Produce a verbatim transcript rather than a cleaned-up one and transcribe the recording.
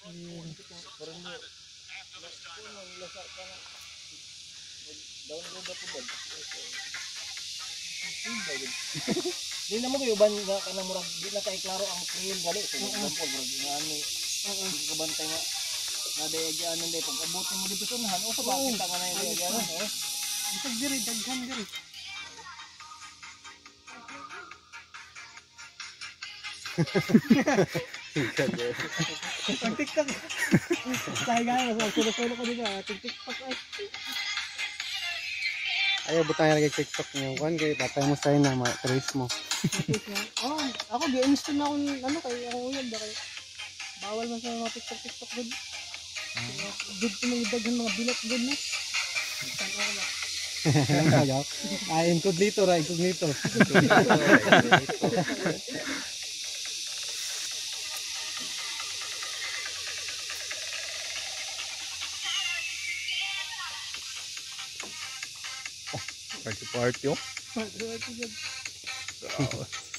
Pero hindi. Lasa ka na. Download ako ba? Di na mo kayo ban nga kanang murag di na kay klaro ang trail gali. For example, murag ngani. Hindi ka bantay nga. Nadayagyan nun day pag abutin mo dito sunahan. O sa bakit ka nga na yung dayagyan eh. Isag diri, daghan diri. Pag TikTok. Sahay nga, sulo-sulo ko dito. TikTok ay. Ayaw butang yung nag-tiktok niyo. Kuhan kayo, patay mo sa'yo na ma-trace mo. Oh, ako gi-install na akong ano kay ako uyab ba kay. Bawal man sa mga TikTok TikTok gud. Dito mga daghan mga bilat gud na. Tan ako na. Ayaw. Ah, incognito ra, incognito. Party party oh. Party party gud.